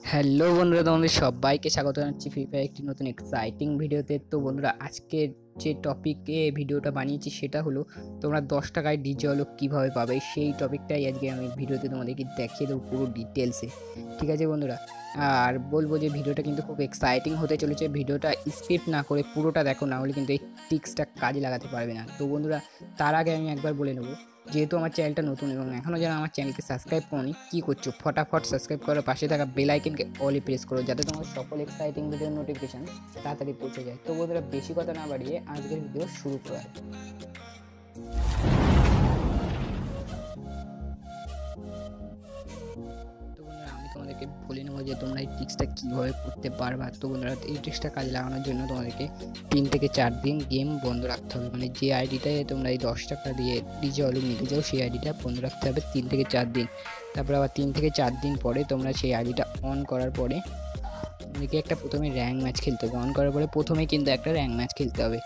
Hello বন্ধুরা, তোমাদের সবাইকে স্বাগত জানাচ্ছি ফ্রি ফায়ার একটি নতুন এক্সাইটিং ভিডিওতে। তো বন্ধুরা, আজকের যে টপিকে ভিডিওটা বানিয়েছি সেটা হলো তোমরা 10 টাকায় ডিজে অলক কীভাবে পাবে, সেই টপিকটাই আজকে আমি ভিডিওতে তোমাদেরকে দেখিয়ে দেবো পুরো ডিটেলসে। ঠিক আছে বন্ধুরা, আর বলবো যে ভিডিওটা কিন্তু খুব এক্সাইটিং হতে চলেছে। ভিডিওটা স্কিপ না করে পুরোটা দেখো, না হলে কিন্তু এই টিক্সটা কাজে লাগাতে পারবে না। তো বন্ধুরা, তার আগে আমি একবার বলে নেবো, যেহেতু আমার চ্যানেলটা নতুন এবং এখনও যারা আমার চ্যানেলকে সাবস্ক্রাইব করোনি, কী করছো, ফটাফট সাবস্ক্রাইব করো, পাশে থাকা বেল আইকনকে অলে প্রেস করো, যাতে তোমার সকল এক্সাইটিং ভিডিওর নোটিফিকেশন তাড়াতাড়ি পৌঁছে যায়। তো বন্ধুরা, বেশি কথা না বাড়িয়ে আজকের ভিডিও শুরু করা। তো বন্ধুরা, আমি তোমাদেরকে বলে নেবো যে তোমরা এই ট্রিক্সটা কীভাবে করতে পারবা। তো বন্ধুরা, এই ট্রিক্সটা কাজে লাগানোর জন্য তোমাদেরকে 3 থেকে 4 দিন গেম বন্ধ রাখতে হবে। মানে যে আইডিটায় তোমরা এই 10 টাকা দিয়ে ডিজে অলক নিতে চাও, সেই আইডিটা বন্ধ রাখতে হবে 3 থেকে 4 দিন। তারপর আবার 3 থেকে 4 দিন পরে তোমরা সেই আইডিটা অন করার পরে তোমাদেরকে একটা প্রথমে র্যাঙ্ক ম্যাচ খেলতে হবে। অন করার পরে প্রথমেই কিন্তু একটা র্যাঙ্ক ম্যাচ খেলতে হবে।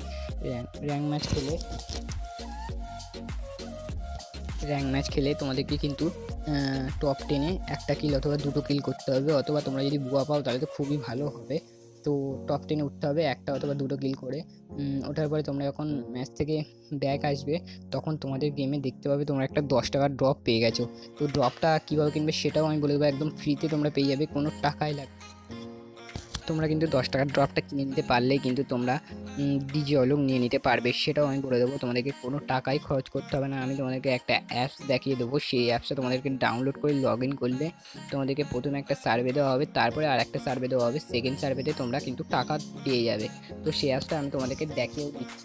র্যাঙ্ক ম্যাচ খেলে তোমাদেরকে কিন্তু টপ 10-এ একটা কিল অথবা 2টো কিল করতে হবে, অথবা তোমরা যদি বুয়া পাও তাহলে তো খুবই ভালো হবে। তো টপ 10-এ উঠতে হবে একটা অথবা 2টো কিল করে। ওঠার পরে তোমরা যখন ম্যাচ থেকে ব্যাক আসবে, তখন তোমাদের গেমে দেখতে পাবে তোমরা একটা 10 টাকার ড্রপ পেয়ে গেছো। তো ড্রপটা কীভাবে কিনবে সেটাও আমি বলে দেবো, একদম ফ্রিতে তোমরা পেয়ে যাবে, কোনো টাকাই লাগবে। তোমরা কিন্তু 10 টাকার ড্রপটা কিনে নিতে পারলেই কিন্তু তোমরা ডিজে অলক নিয়ে নিতে পারবে, সেটাও আমি বলে দেবো। তোমাদেরকে কোনো টাকাই খরচ করতে হবে না। আমি তোমাদেরকে একটা অ্যাপস দেখিয়ে দেবো, সেই অ্যাপসটা তোমাদেরকে ডাউনলোড করে লগ ইন করলে তোমাদেরকে প্রথমে একটা সার্ভে দেওয়া হবে, তারপরে আর একটা সার্ভে দেওয়া হবে। সেকেন্ড সার্ভেতে তোমরা কিন্তু টাকা পেয়ে যাবে। তো সেই অ্যাপসটা আমি তোমাদেরকে দেখিয়েও দিচ্ছি।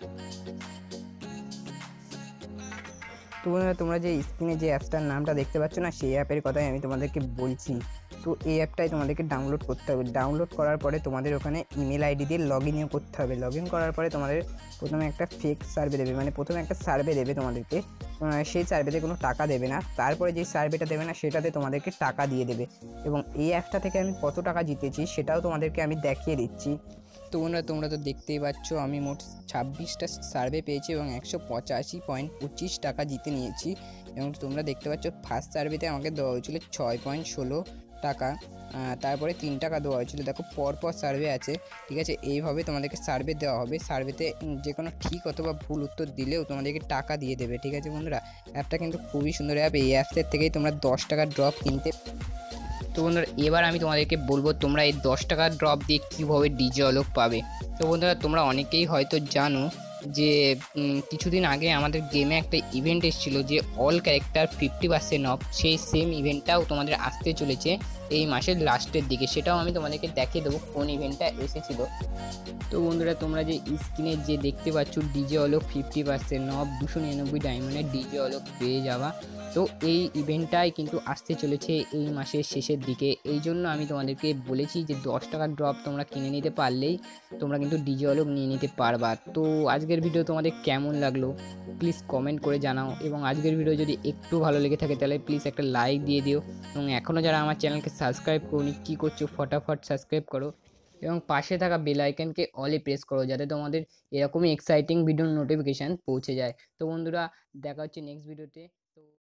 তো বন্ধুরা, তোমরা যে স্ক্রিনে যে অ্যাপসটার নামটা দেখতে পাচ্ছ না, সেই অ্যাপের কথাই আমি তোমাদেরকে বলছি। তো এই অ্যাপটাই তোমাদেরকে ডাউনলোড করতে হবে। ডাউনলোড করার পরে তোমাদের ওখানে ইমেল আইডি দিয়ে লগ ইনও করতে হবে। লগ ইন করার পরে তোমাদের প্রথমে একটা ফেক সার্ভে দেবে, মানে প্রথমে একটা সার্ভে দেবে তোমাদেরকে। সেই সার্ভেতে কোনো টাকা দেবে না, তারপরে যে সার্ভেটা দেবে না সেটাতে তোমাদেরকে টাকা দিয়ে দেবে। এবং এই অ্যাপটা থেকে আমি কত টাকা জিতেছি সেটাও তোমাদেরকে আমি দেখিয়ে দিচ্ছি। তো বন্ধুরা, তোমরা তো দেখতেই পাচ্ছ আমি মোট 26টা সার্ভে পেয়েছি এবং 185.25 টাকা জিতে নিয়েছি। এবং তোমরা দেখতে পাচ্ছ ফার্স্ট সার্ভেতে আমাকে দেওয়া হয়েছিল 6.16 টাকা, তারপরে 3 টাকা দেওয়া হয়েছিল। দেখো পরপর সার্ভে আছে, ঠিক আছে। এইভাবে তোমাদেরকে সার্ভে দেওয়া হবে। সার্ভেতে যে কোনো ঠিক অথবা ভুল উত্তর দিলেও তোমাদেরকে টাকা দিয়ে দেবে, ঠিক আছে বন্ধুরা। অ্যাপটা কিন্তু খুবই সুন্দর অ্যাপ। এই অ্যাপসের থেকেই তোমরা 10 টাকার ড্রপ কিনতে। তো বন্ধুরা, এবার আমি তোমাদেরকে বলবো তোমরা এই 10 টাকার ড্রপ দিয়ে কীভাবে ডিজে অলক পাবে। তো বন্ধুরা, তোমরা অনেকেই হয়তো জানো যে কিছুদিন আগে আমাদের গেমে একটা ইভেন্ট এসেছিলো যে অল ক্যারেক্টার 50% অফ। সেই সেম ইভেন্টটাও তোমাদের আসতে চলেছে এই মাসের লাস্টের দিকে, সেটাও আমি তোমাদেরকে দেখিয়ে দেবো কোন ইভেন্টটা এসেছিলো। তো বন্ধুরা, তোমরা যে স্ক্রিনে যে দেখতে পাচ্ছ ডিজে অলক 50% অফ 299 ডায়মন্ডের ডিজে অলক পেয়ে যাওয়া, তো এই ইভেন্টটাই কিন্তু আসতে চলেছে এই মাসের শেষের দিকে। এই জন্য আমি তোমাদেরকে বলেছি যে 10 টাকার ড্রপ তোমরা কিনে নিতে পারলেই তোমরা কিন্তু ডিজে অলক নিয়ে নিতে পারবা। তো আজকের ভিডিও তোমাদের কেমন লাগলো প্লিজ কমেন্ট করে জানাও, এবং আজকের ভিডিও যদি একটু ভালো লেগে থাকে তাহলে প্লিজ একটা লাইক দিয়ে দিও। এবং এখনও যারা আমার চ্যানেলকে সাবস্ক্রাইব করোনি, কী করছো, ফটাফট সাবস্ক্রাইব করো এবং পাশে থাকা বেল আইকনকে অলে প্রেস করো, যাতে তোমাদের এরকমই এক্সাইটিং ভিডিওর নোটিফিকেশান পৌঁছে যায়। তো বন্ধুরা, দেখা হচ্ছে নেক্সট ভিডিওতে। তো